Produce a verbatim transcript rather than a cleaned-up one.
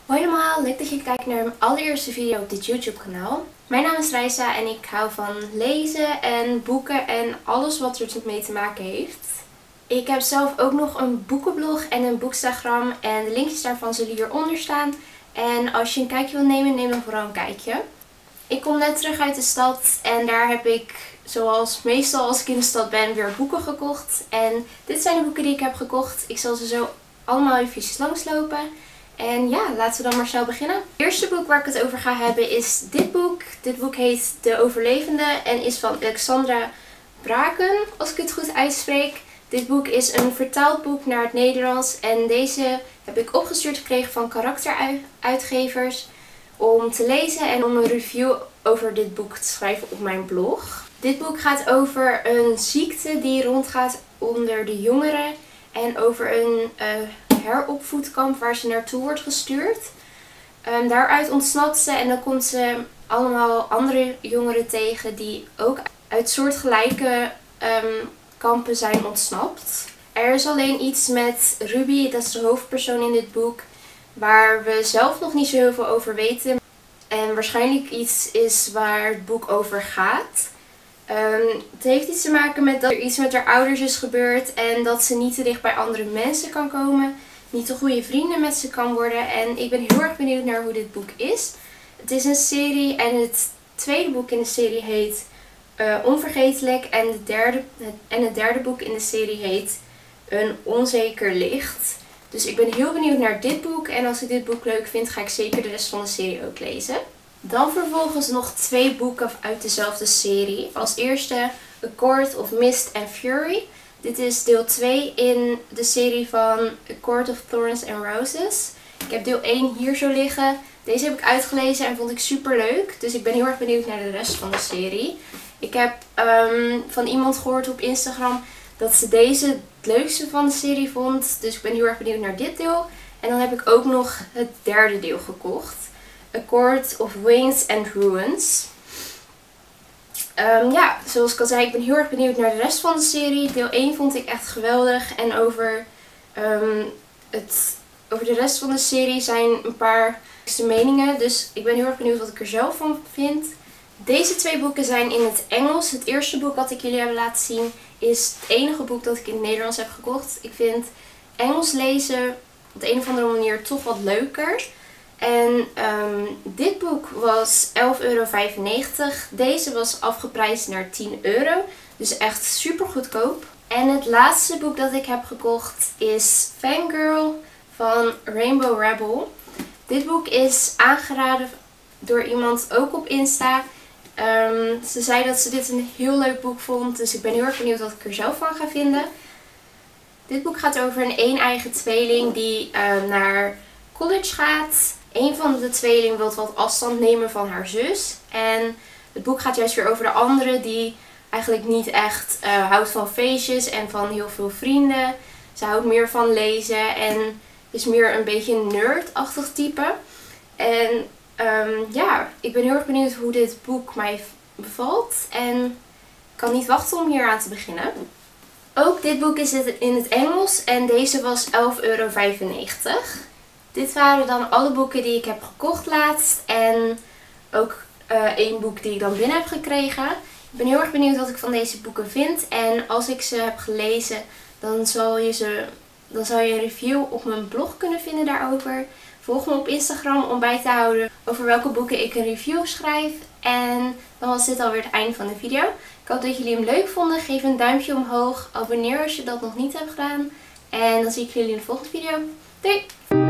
Hoi allemaal, leuk dat je kijkt naar mijn allereerste video op dit YouTube kanaal. Mijn naam is Reisa en ik hou van lezen en boeken en alles wat er mee te maken heeft. Ik heb zelf ook nog een boekenblog en een boekstagram en de linkjes daarvan zullen hieronder staan. En als je een kijkje wil nemen, neem dan vooral een kijkje. Ik kom net terug uit de stad en daar heb ik, zoals meestal als ik in de stad ben, weer boeken gekocht. En dit zijn de boeken die ik heb gekocht. Ik zal ze zo allemaal even langslopen. En ja, laten we dan maar snel beginnen. Het eerste boek waar ik het over ga hebben is dit boek. Dit boek heet De Overlevende en is van Alexandra Braken, als ik het goed uitspreek. Dit boek is een vertaald boek naar het Nederlands en deze heb ik opgestuurd gekregen van karakteruitgevers om te lezen en om een review over dit boek te schrijven op mijn blog. Dit boek gaat over een ziekte die rondgaat onder de jongeren en over een uh, heropvoedkamp waar ze naartoe wordt gestuurd. Um, daaruit ontsnapt ze en dan komt ze allemaal andere jongeren tegen die ook uit soortgelijke um, kampen zijn ontsnapt. Er is alleen iets met Ruby, dat is de hoofdpersoon in dit boek, waar we zelf nog niet zo heel veel over weten. En waarschijnlijk iets is waar het boek over gaat. Um, het heeft iets te maken met dat er iets met haar ouders is gebeurd en dat ze niet te dicht bij andere mensen kan komen. Niet te goede vrienden met ze kan worden. En ik ben heel erg benieuwd naar hoe dit boek is. Het is een serie en het tweede boek in de serie heet uh, Onvergetelijk. En, de derde, en het derde boek in de serie heet Een Onzeker Licht. Dus ik ben heel benieuwd naar dit boek. En als ik dit boek leuk vind, ga ik zeker de rest van de serie ook lezen. Dan vervolgens nog twee boeken uit dezelfde serie. Als eerste A Court of Mist and Fury. Dit is deel twee in de serie van A Court of Thorns and Roses. Ik heb deel één hier zo liggen. Deze heb ik uitgelezen en vond ik super leuk. Dus ik ben heel erg benieuwd naar de rest van de serie. Ik heb um, van iemand gehoord op Instagram dat ze deze het leukste van de serie vond. Dus ik ben heel erg benieuwd naar dit deel. En dan heb ik ook nog het derde deel gekocht. A Court of Wings and Ruins. Um, ja, zoals ik al zei, ik ben heel erg benieuwd naar de rest van de serie. Deel één vond ik echt geweldig. En over, um, het, over de rest van de serie zijn een paar meningen. Dus ik ben heel erg benieuwd wat ik er zelf van vind. Deze twee boeken zijn in het Engels. Het eerste boek wat ik jullie heb laten zien is het enige boek dat ik in het Nederlands heb gekocht. Ik vind Engels lezen op de een of andere manier toch wat leuker. En um, dit boek was elf euro vijfennegentig. Deze was afgeprijsd naar tien euro. Dus echt super goedkoop. En het laatste boek dat ik heb gekocht is Fangirl van Rainbow Rebel. Dit boek is aangeraden door iemand ook op Insta. Um, ze zei dat ze dit een heel leuk boek vond. Dus ik ben heel erg benieuwd wat ik er zelf van ga vinden. Dit boek gaat over een een-eigen tweeling die uh, naar college gaat. Een van de tweelingen wil wat afstand nemen van haar zus. En het boek gaat juist weer over de andere die eigenlijk niet echt uh, houdt van feestjes en van heel veel vrienden. Ze houdt meer van lezen en is meer een beetje een nerd-achtig type. En um, ja, ik ben heel erg benieuwd hoe dit boek mij bevalt. En ik kan niet wachten om hier aan te beginnen. Ook dit boek is in het Engels en deze was elf euro vijfennegentig. Dit waren dan alle boeken die ik heb gekocht laatst en ook uh, één boek die ik dan binnen heb gekregen. Ik ben heel erg benieuwd wat ik van deze boeken vind en als ik ze heb gelezen dan zal je, ze, dan zal je een review op mijn blog kunnen vinden daarover. Volg me op Instagram om bij te houden over welke boeken ik een review schrijf. En dan was dit alweer het einde van de video. Ik hoop dat jullie hem leuk vonden. Geef een duimpje omhoog. Abonneer als je dat nog niet hebt gedaan. En dan zie ik jullie in de volgende video. Doei!